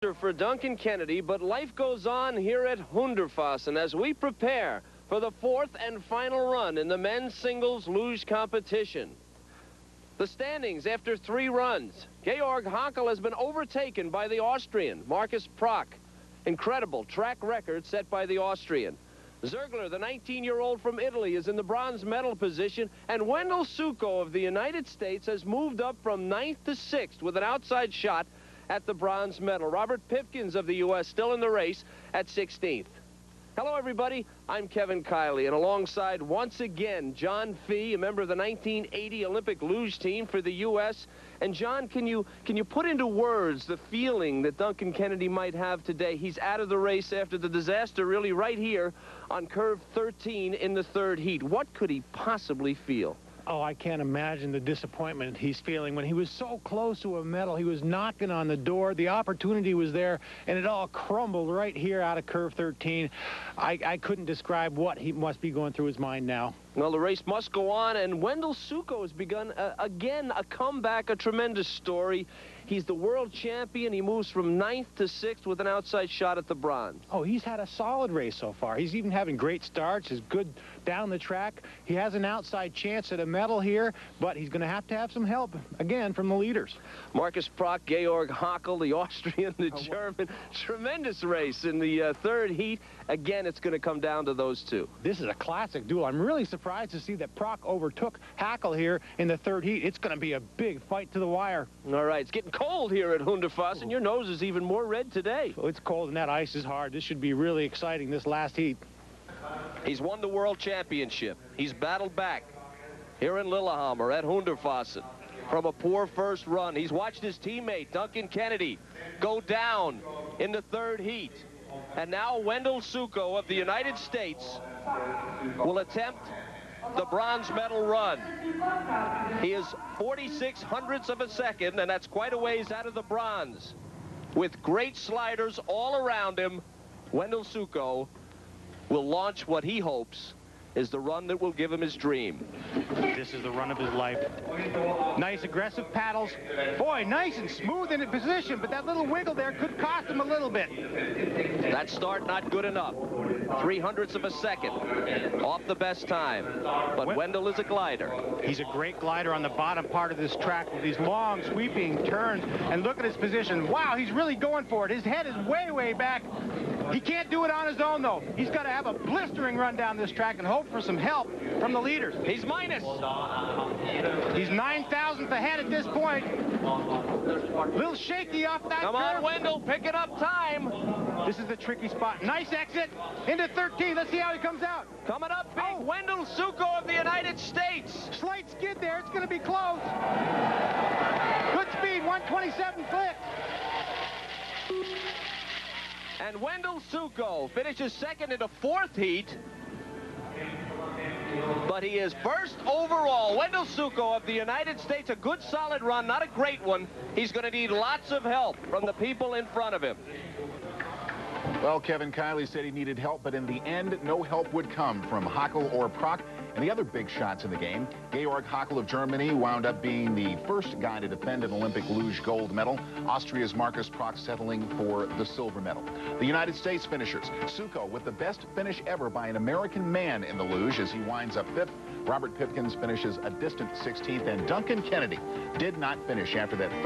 disaster for Duncan Kennedy, but life goes on here at Hundertfossen as we prepare for the fourth and final run in the men's singles luge competition. The standings after 3 runs. Georg Hackl has been overtaken by the Austrian, Markus Prock. Incredible track record set by the Austrian. Zergler, the 19-year-old from Italy, is in the bronze medal position, and Wendel Suckow of the United States has moved up from 9th to 6th with an outside shot at the bronze medal. Robert Pipkins of the U.S. still in the race at 16th. Hello, everybody. I'm Kevin Kiley, and alongside, once again, John Fee, a member of the 1980 Olympic luge team for the U.S. And, John, can you put into words the feeling that Duncan Kennedy might have today? He's out of the race after the disaster, really, right here on curve 13 in the 3rd heat. What could he possibly feel? Oh, I can't imagine the disappointment he's feeling when he was so close to a medal. He was knocking on the door. The opportunity was there, and it all crumbled right here out of curve 13. I couldn't describe what he must be going through his mind now. Well, the race must go on, and Wendel Suckow has begun, again, a comeback, a tremendous story. He's the world champion. He moves from 9th to 6th with an outside shot at the bronze. Oh, he's had a solid race so far. He's even having great starts. He's good down the track. He has an outside chance at a medal here, but he's going to have some help, again, from the leaders. Markus Prock, Georg Hackl, the Austrian, the German. Tremendous race in the 3rd heat. Again, it's going to come down to those two. This is a classic duel. I'm really surprised to see that Prock overtook Hackl here in the 3rd heat. It's going to be a big fight to the wire. All right, it's getting cold here at Hundertfossen. Your nose is even more red today. Oh, it's cold and that ice is hard. This should be really exciting, this last heat. He's won the world championship. He's battled back here in Lillehammer at Hundertfossen from a poor first run. He's watched his teammate, Duncan Kennedy, go down in the 3rd heat. And now Wendel Suckow of the United States will attempt the bronze medal run. He is 46 hundredths of a second, and that's quite a ways out of the bronze. With great sliders all around him, Wendel Suckow will launch what he hopes is the run that will give him his dream. This is the run of his life. Nice aggressive paddles. Boy, nice and smooth in position, but that little wiggle there could cost him a little bit. That start not good enough. 3 hundredths of a second off the best time. But Wendel is a glider. He's a great glider on the bottom part of this track with these long sweeping turns. And look at his position. Wow, he's really going for it. His head is way, way back. He can't do it on his own, though. He's got to have a blistering run down this track and hope for some help from the leaders. He's minus. He's 9,000th ahead at this point. A little shaky off that Come curve. on, Wendel, picking up time. This is the tricky spot. Nice exit into 13. Let's see how he comes out. Coming up big, Wendel Suckow of the United States. Slight skid there. It's going to be close. Good speed, 127 click. And Wendel Suckow finishes 2nd in the 4th heat. But he is first overall. Wendel Suckow of the United States, a good solid run, not a great one. He's going to need lots of help from the people in front of him. Well, Kevin Kiley said he needed help, but in the end, no help would come from Hackl or Prock. And the other big shots in the game, Georg Hackl of Germany wound up being the first guy to defend an Olympic luge gold medal. Austria's Markus Prock settling for the silver medal. The United States finishers, Suckow with the best finish ever by an American man in the luge as he winds up 5th. Robert Pipkins finishes a distant 16th, and Duncan Kennedy did not finish after that